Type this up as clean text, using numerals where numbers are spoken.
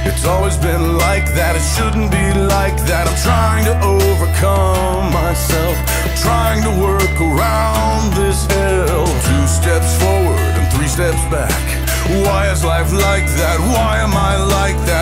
It's always been like that, it shouldn't be like that. I'm trying to overcome myself, trying to work around this hell. 2 steps forward and 3 steps back. Why is life like that? Why am I like that?